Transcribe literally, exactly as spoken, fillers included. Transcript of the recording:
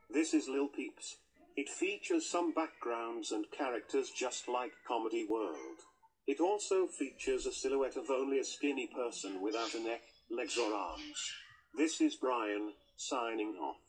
This is Lil Peepz. It features some backgrounds and characters just like Comedy World. It also features a silhouette of only a skinny person without a neck, legs or arms. This is Brian, signing off.